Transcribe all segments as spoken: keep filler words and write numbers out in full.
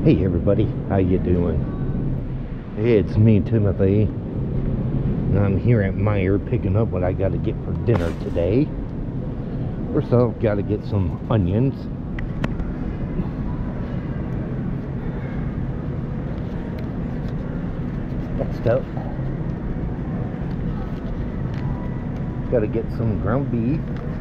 Hey everybody, how you doing? Hey, it's me, Timothy, and I'm here at Meijer picking up what I got to get for dinner today. First off, got to get some onions. Next up, got to get some ground beef.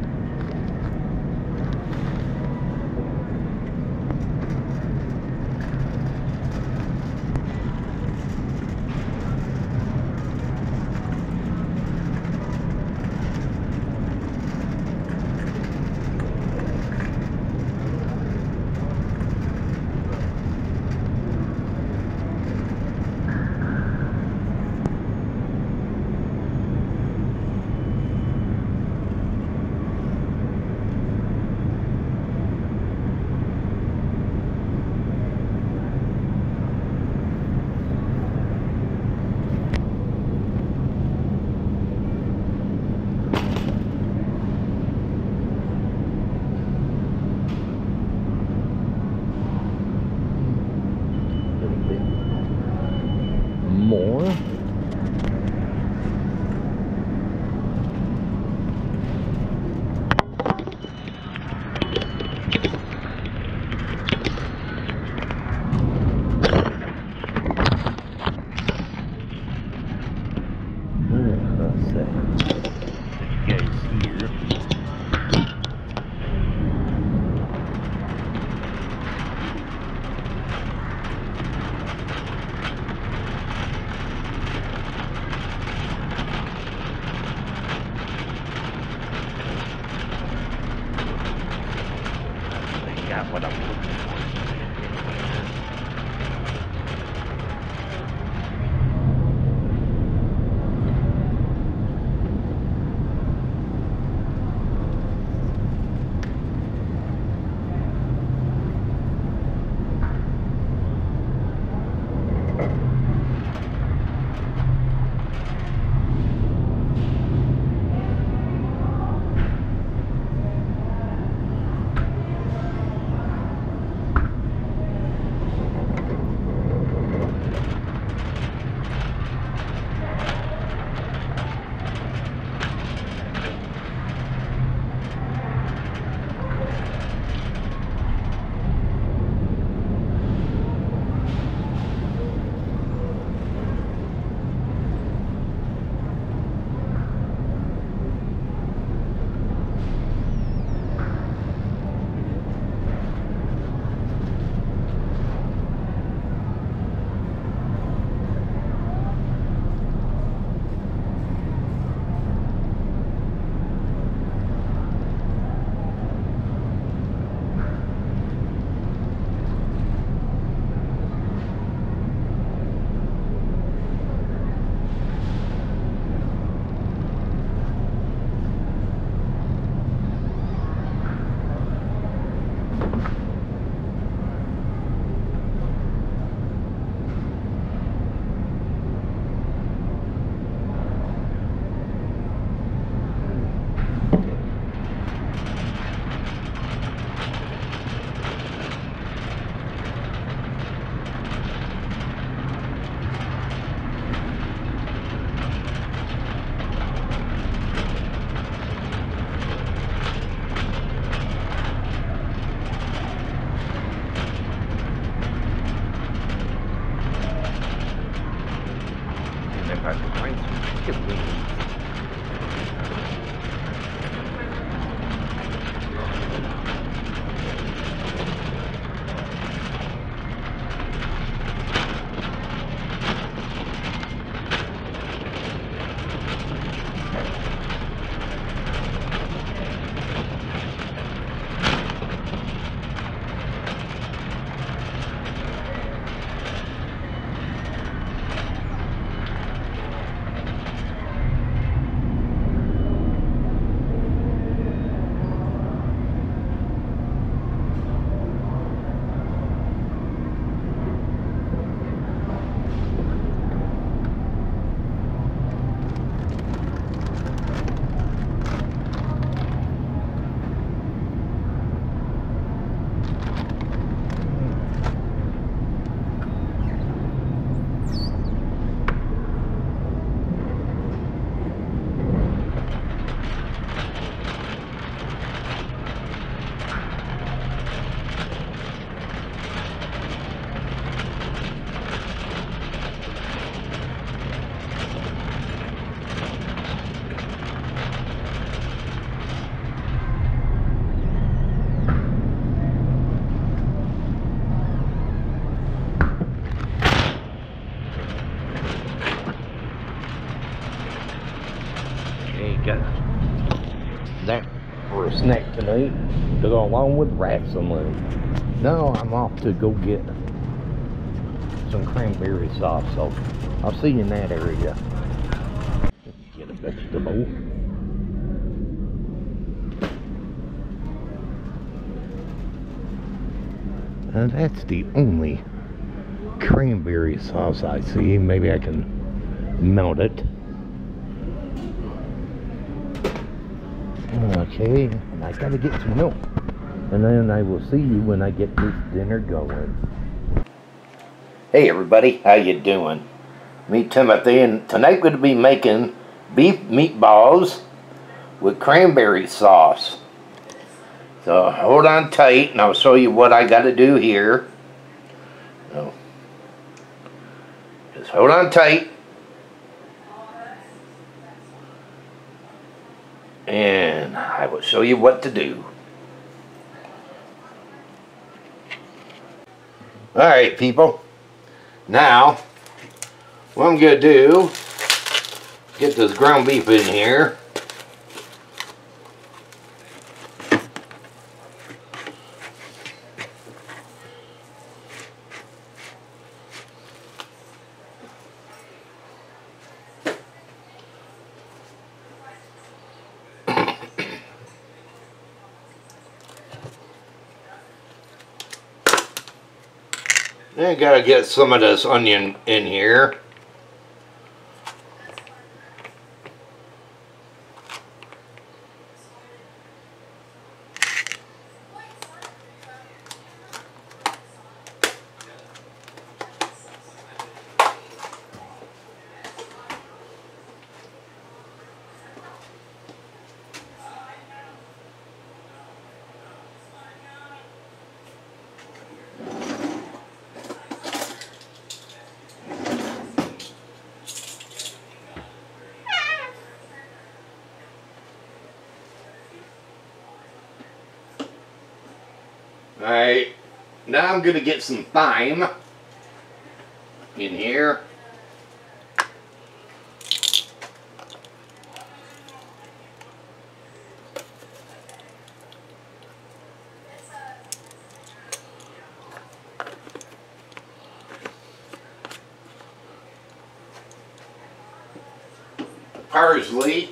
More. Let's see. You guys here. Got what I'm looking for. If I could find some chicken wings. tonight to go along with wrestling. Now I'm off to go get some cranberry sauce, so I'll see you in that area. Let's get a vegetable. And that's the only cranberry sauce I see. Maybe I can melt it. Okay, and I gotta get some milk. And then I will see you when I get this dinner going. Hey everybody, how you doing? Me, Timothy, and tonight we're going to be making beef meatballs with cranberry sauce. So hold on tight and I'll show you what I got to do here. So, just hold on tight. And I will show you what to do. Alright people, now what I'm going to do, get this ground beef in here. I gotta get some of this onion in here. Alright, now I'm going to get some thyme in here. Parsley.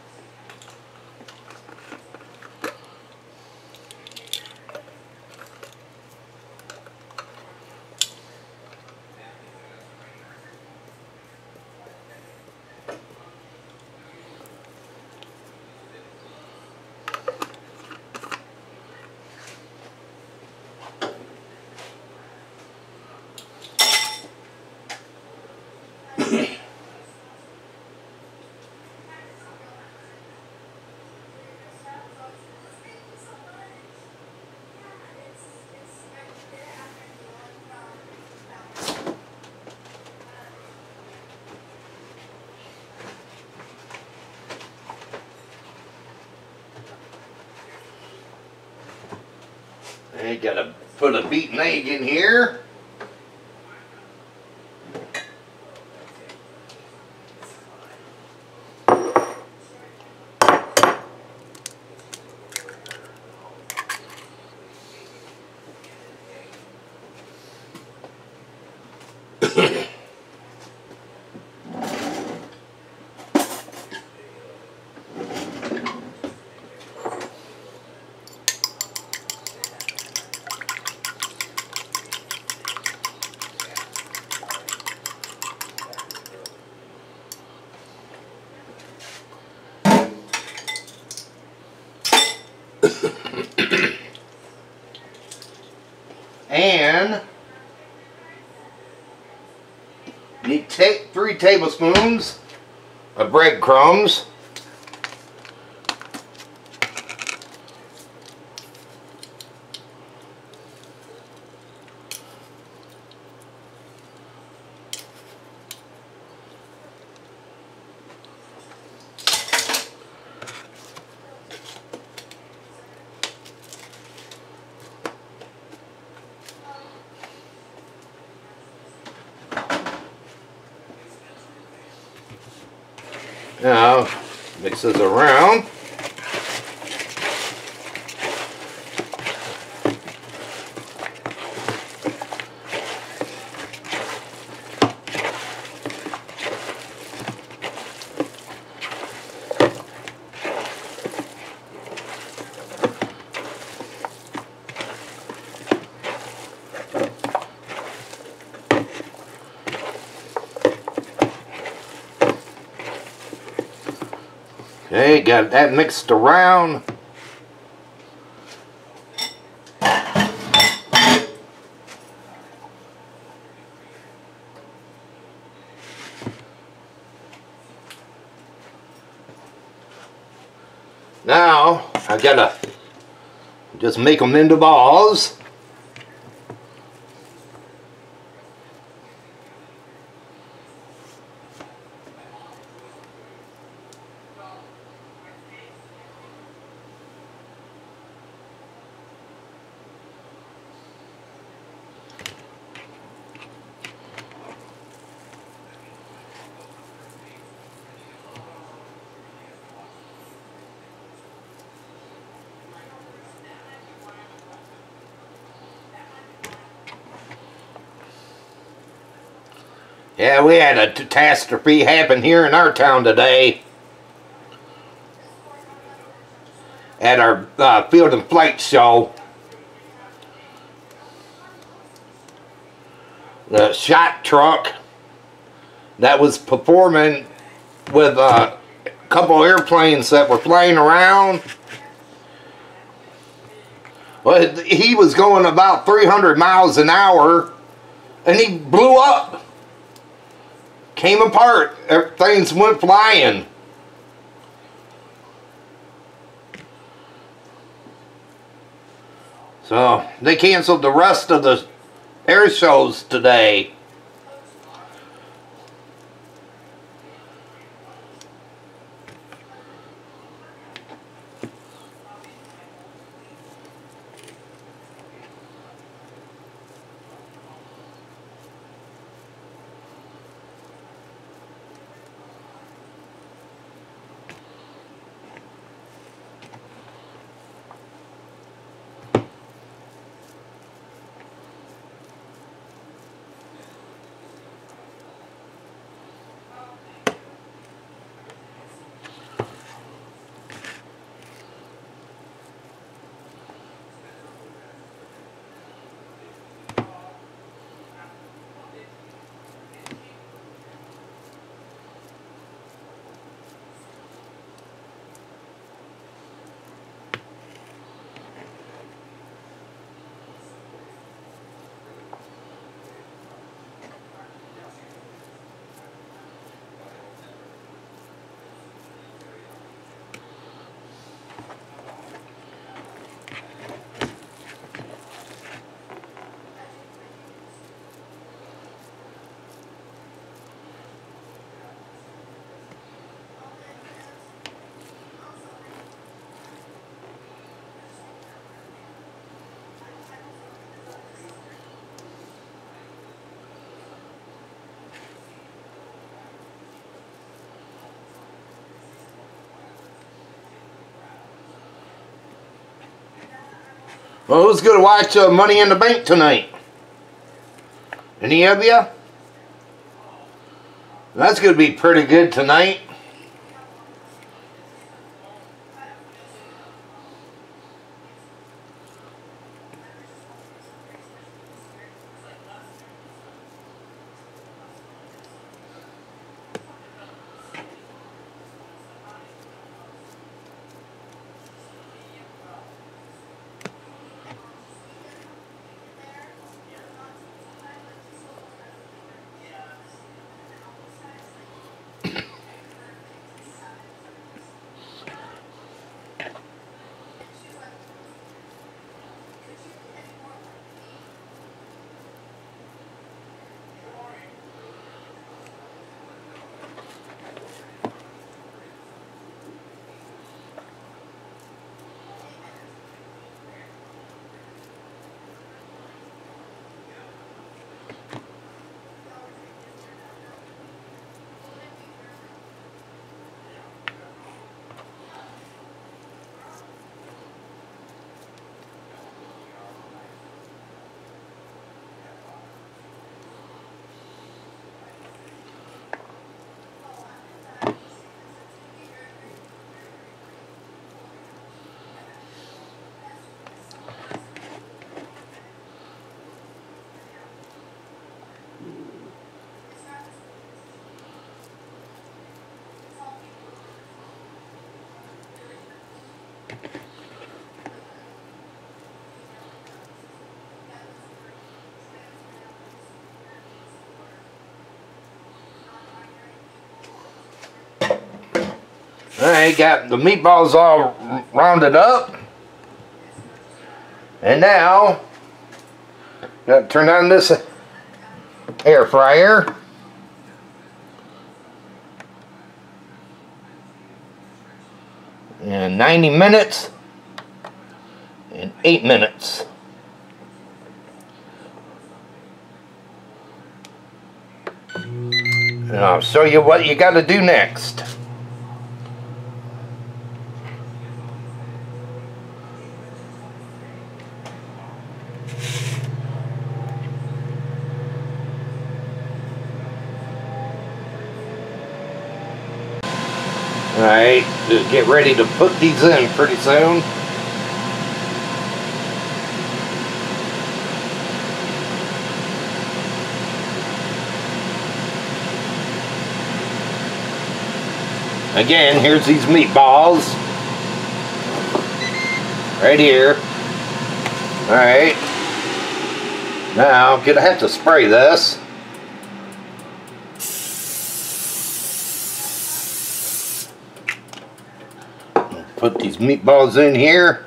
I gotta put a beaten egg in here. And you take three tablespoons of breadcrumbs. Now, mix this around. Okay, got that mixed around. Now, I gotta just make them into balls. Yeah, we had a catastrophe happen here in our town today at our uh, Field and Flight show. The shot truck that was performing with a couple airplanes that were flying around, well, he was going about three hundred miles an hour and he blew up. Came apart. Things went flying. So they canceled the rest of the air shows today. Well, who's going to watch uh, Money in the Bank tonight? Any of you? That's going to be pretty good tonight. Alright, got the meatballs all rounded up. And now, gotta turn on this air fryer. And ninety minutes and eight minutes. And I'll show you what you got to do next. Alright, just get ready to put these in pretty soon. Again, here's these meatballs. Right here. Alright. Now, I'm gonna have to spray this. Put these meatballs in here.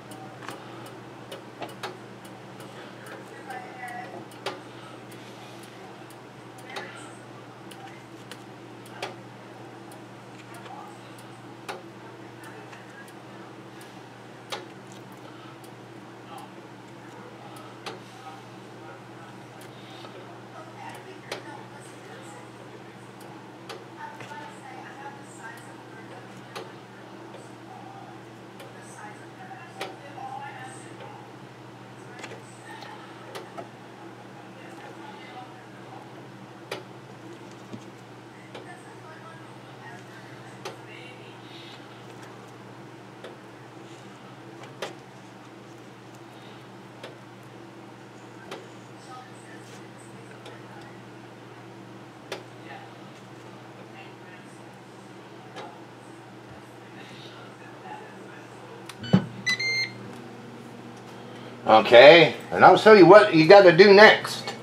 Okay, and I'll show you what you got to do next.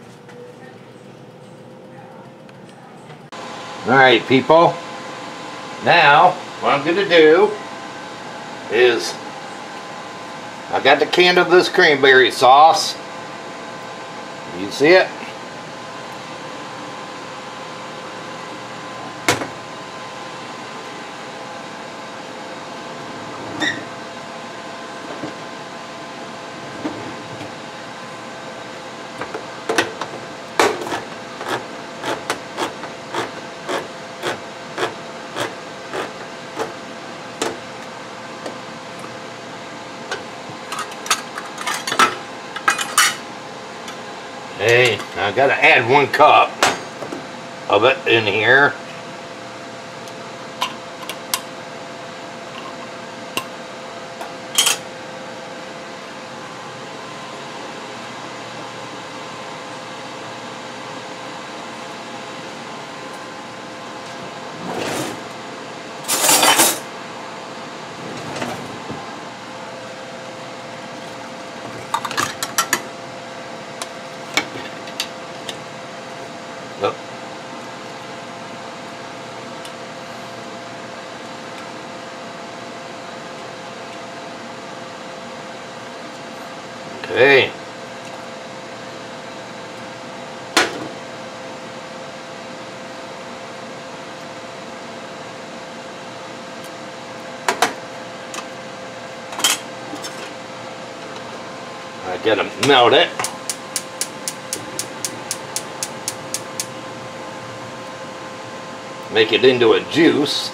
Alright, people. Now, what I'm going to do is I got the can of this cranberry sauce. You see it? Okay, I gotta add one cup of it in here. Look. Okay. I gotta melt it. Make it into a juice.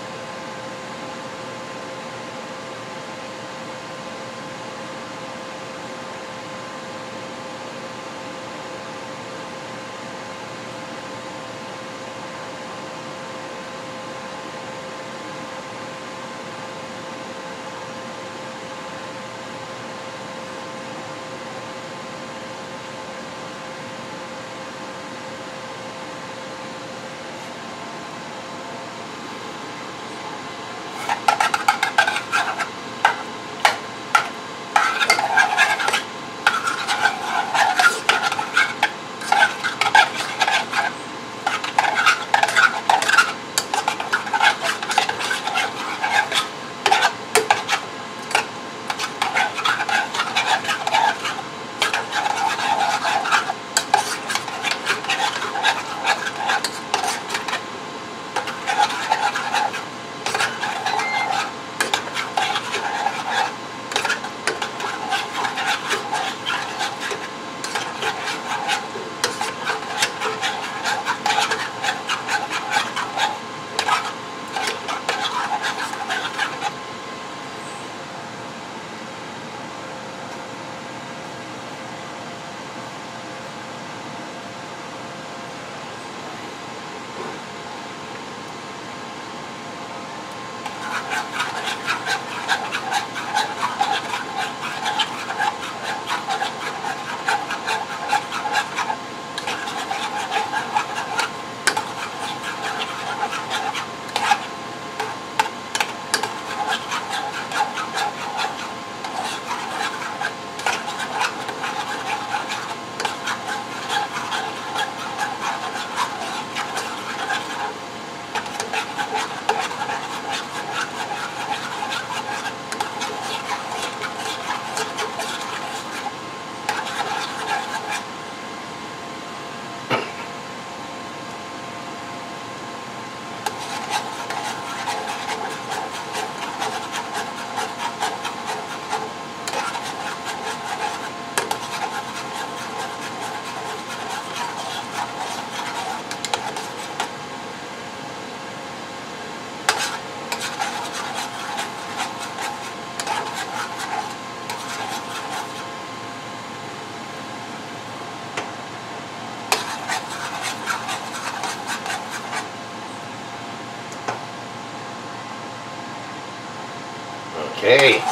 Okay.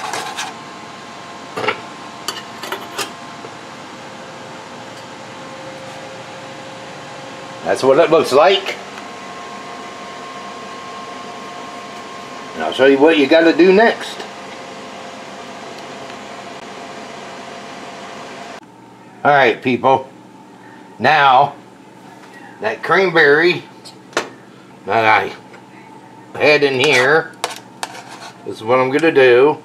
That's what it looks like. And I'll show you what you got to do next. Alright, people. Now, that cranberry that I had in here, this is what I'm going to do.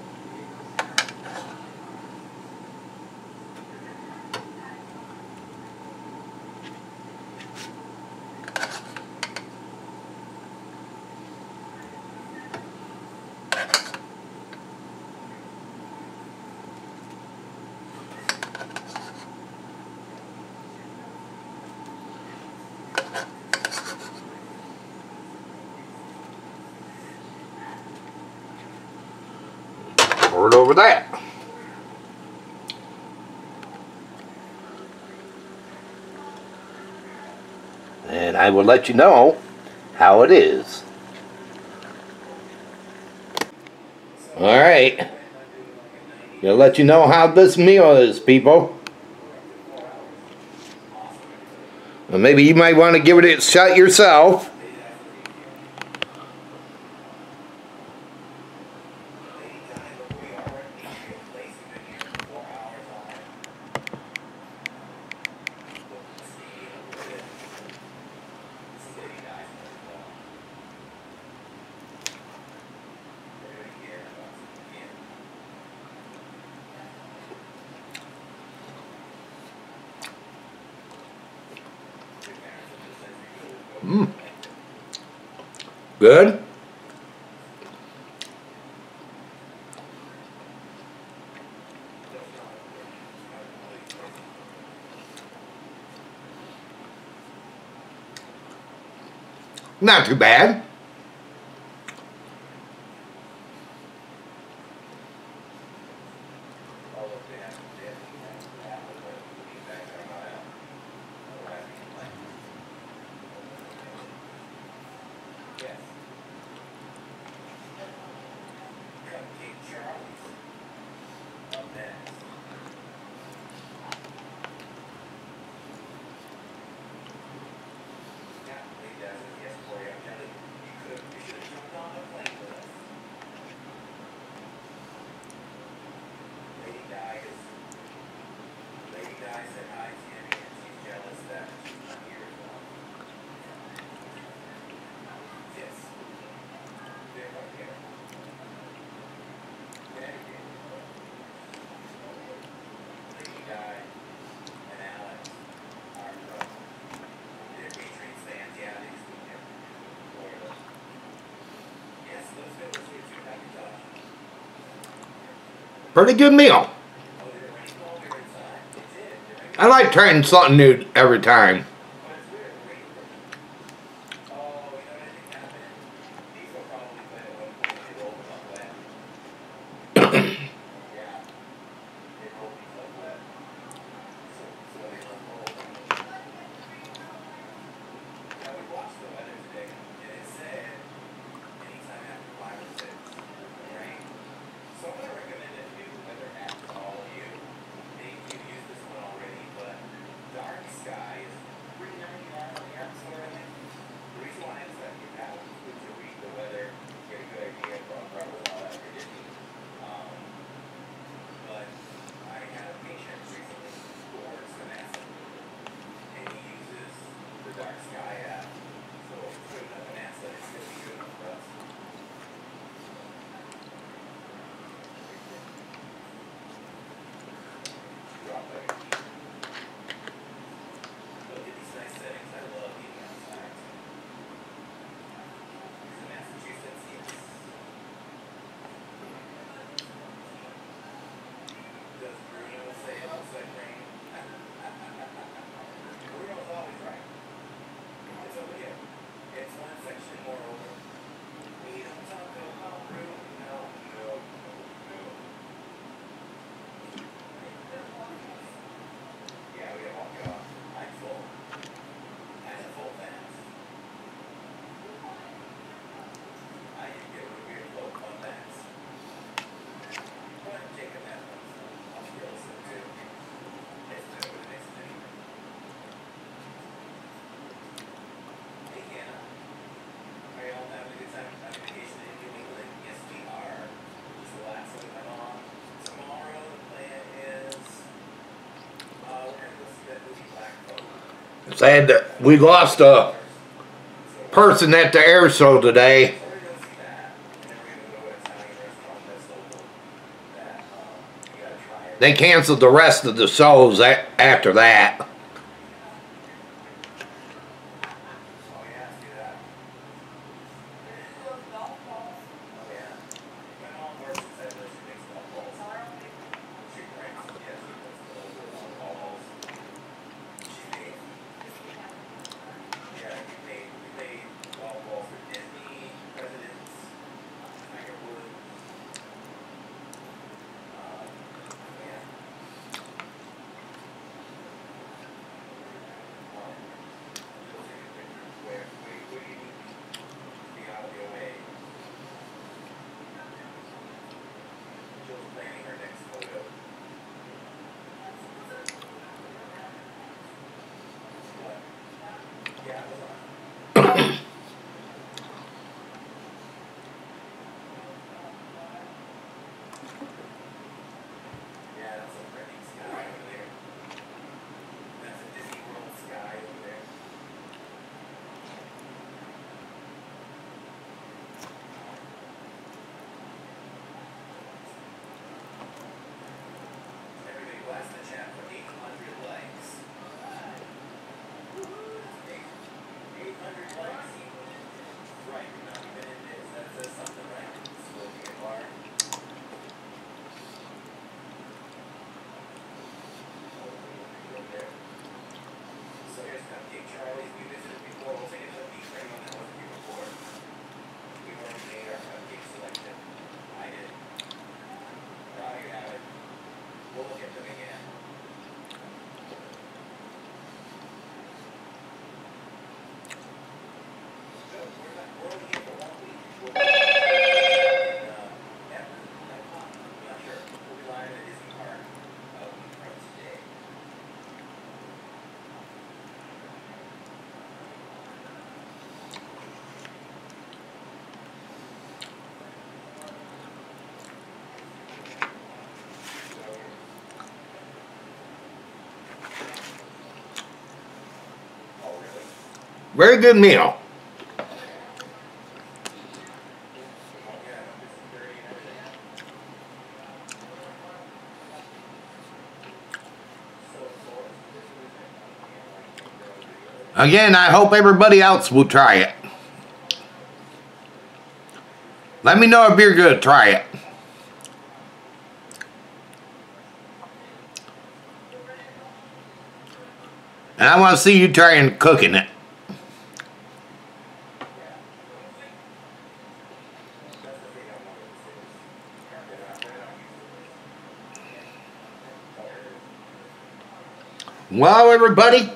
Pour it over that. And I will let you know how it is. Alright. I'll let you know how this meal is, people. Well, maybe you might want to give it a shot yourself. Mmm. Good. Not too bad. Pretty good meal. I like trying something new every time. Sad that we lost a person at the air show today. They canceled the rest of the shows after that. Very good meal. Again, I hope everybody else will try it. Let me know if you're going to try it. And I want to see you trying cooking it. Well, everybody,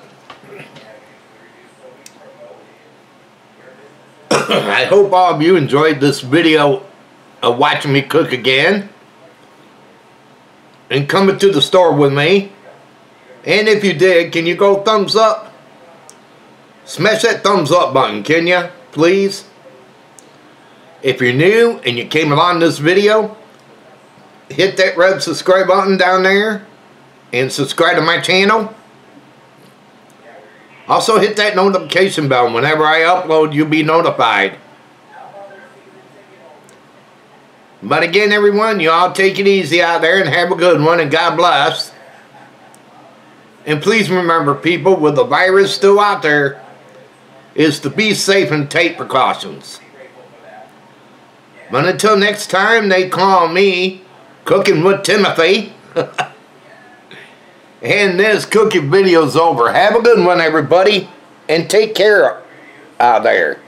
I hope all of you enjoyed this video of watching me cook again and coming to the store with me. And if you did, can you go thumbs up? Smash that thumbs up button, can you? Please. If you're new and you came along this video, hit that red subscribe button down there and subscribe to my channel. Also hit that notification bell. Whenever I upload, you'll be notified. But again, everyone, you all take it easy out there and have a good one, and God bless. And please remember, people, with the virus still out there, is to be safe and take precautions. But until next time, they call me Cooking with Timothy. And this cooking video's over. Have a good one, everybody, and take care out there.